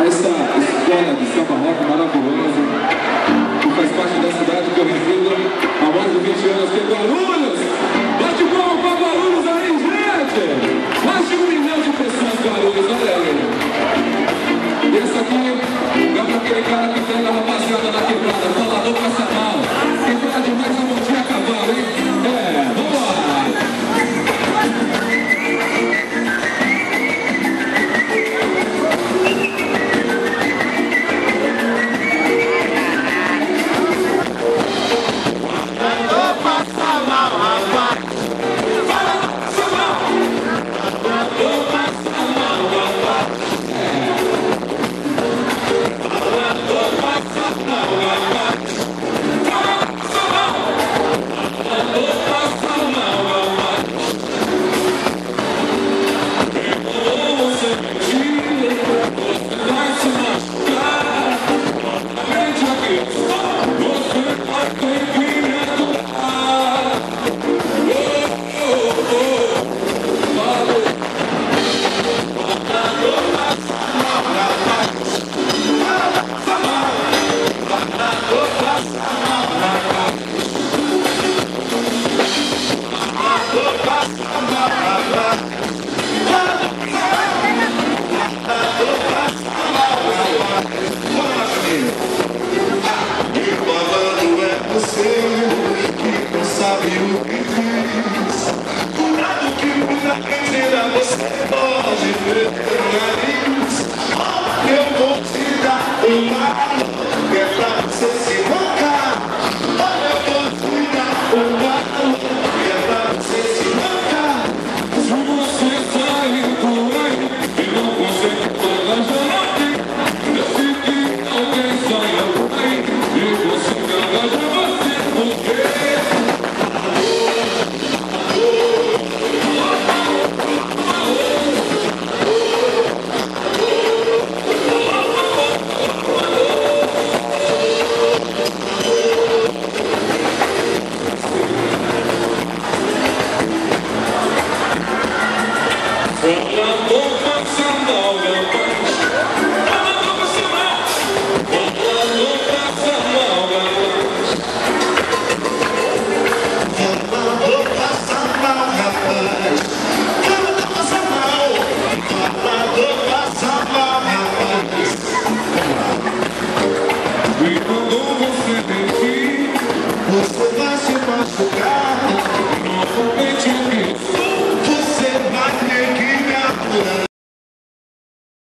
essa escola de samba rock maravilhosa, que faz parte da cidade que eu resido há mais de 20 anos, que é Guarulhos. Bate palma para Guarulhos aí, gente! Mais de 1 milhão de pessoas em Guarulhos, olha aí. E essa aqui é para aquele cara que pega a rapaziada da quebrada, falador passa mal. Quebrada demais a montinha a cavalo, hein? É, vambora! Você pode ver, eu vou te dar uma